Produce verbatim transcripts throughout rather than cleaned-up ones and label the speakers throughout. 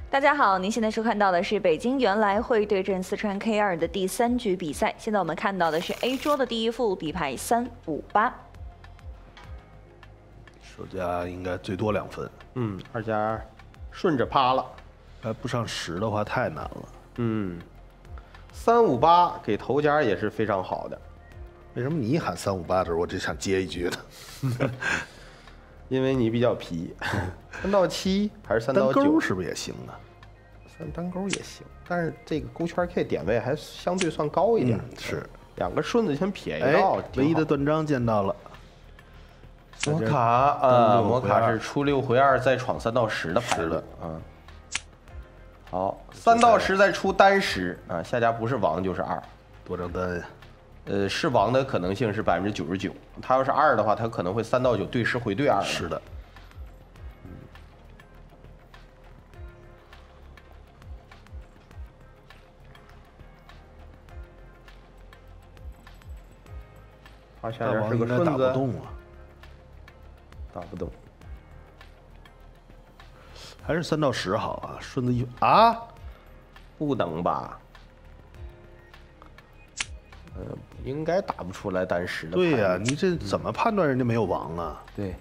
Speaker 1: 大家好，您现在收看到的是北京原来会对阵四川 K 二的第三局比赛。现在我们看到的是 A 桌的第一副底牌三五八，
Speaker 2: 首家应该最多两分。
Speaker 3: 嗯，二家顺着趴了。
Speaker 2: 排不上十的话太难了。
Speaker 3: 嗯，三五八给头家也是非常好的。
Speaker 2: 为什么你一喊三五八的时候，我就想接一句呢？
Speaker 3: 因为你比较皮。三到七还是三到九？
Speaker 2: 单勾是不是也行啊？
Speaker 3: 三单勾也行，但是这个勾圈 K 点位还相对算高一点。
Speaker 2: 嗯、是
Speaker 3: 两个顺子先撇一
Speaker 2: 哎
Speaker 3: 道。
Speaker 2: 唯一的断章见到了。
Speaker 3: 摩卡啊，摩卡是出六回二再闯三到十的牌了啊。好，三到十再出单十啊，下家不是王就是二，
Speaker 2: 多张单呀。
Speaker 3: 呃，是王的可能性是百分之九十九，他要是二的话，他可能会三到九对十回对二。
Speaker 2: 是的。
Speaker 3: 他下家是个顺
Speaker 2: 打
Speaker 3: 子，
Speaker 2: 不动啊，
Speaker 3: 打不动，
Speaker 2: 还是三到十好啊。顺子一啊，
Speaker 3: 不能吧？呃，应该打不出来单十的。
Speaker 2: 对呀、啊，你这怎么判断人家没有王啊？
Speaker 3: 对。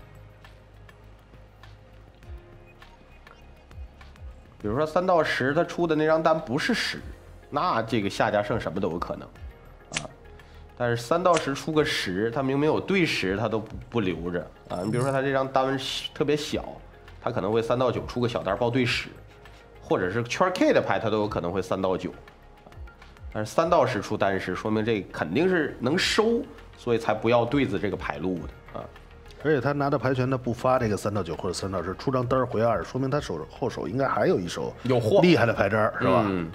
Speaker 3: 比如说三到十，他出的那张单不是十，那这个下家胜什么都有可能，啊。但是三到十出个十，他明明有对十，他都不不留着啊。你比如说他这张单特别小，他可能会三到九出个小单报对十，或者是圈 K 的牌，他都有可能会三到九。但是三到十出单十，说明这肯定是能收，所以才不要对子这个牌路的啊。
Speaker 2: 而且他拿到牌权，他不发这个三到九或者三到十，出张单回二，说明他手后手应该还有一手
Speaker 3: 有货
Speaker 2: 厉害的牌渣，是吧？
Speaker 3: 嗯。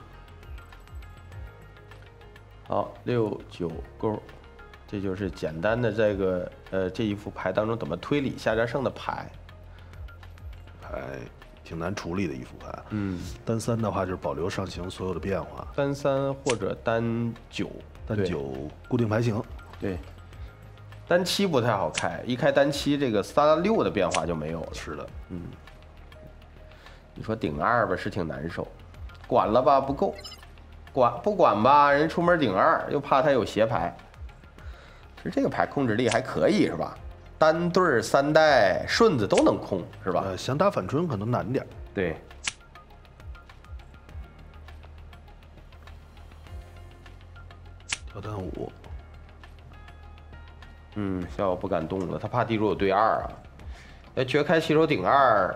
Speaker 3: 好，六九勾，这就是简单的这个呃这一副牌当中怎么推理下家胜的牌。
Speaker 2: 牌挺难处理的一副牌。
Speaker 3: 嗯，
Speaker 2: 单三的话就是保留上行所有的变化。
Speaker 3: 单三或者单九，
Speaker 2: 单九固定牌型。
Speaker 3: 对。单七不太好开，一开单七，这个三六的变化就没有了。
Speaker 2: 是的，
Speaker 3: 嗯。你说顶二吧，是挺难受，管了吧不够。管不管吧，人出门顶二，又怕他有斜牌。其实这个牌控制力还可以，是吧？单对三带顺子都能控，是吧？
Speaker 2: 呃，想打反春可能难点。
Speaker 3: 对。
Speaker 2: 跳单五。
Speaker 3: 嗯，逍遥不敢动了，他怕地主有对二啊。要绝开骑手顶二，